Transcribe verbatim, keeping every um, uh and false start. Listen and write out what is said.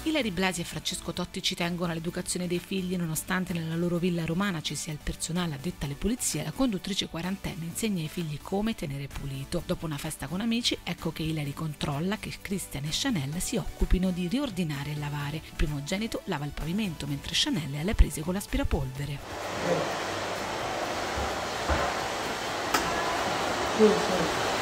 Ilary Blasi e Francesco Totti ci tengono all'educazione dei figli, nonostante nella loro villa romana ci sia il personale addetto alle pulizie. La conduttrice quarantenne insegna ai figli come tenere pulito. Dopo una festa con amici, ecco che Ilary controlla che Christian e Chanel si occupino di riordinare e lavare. Il primogenito lava il pavimento, mentre Chanel è alle prese con l'aspirapolvere. Sì, sì.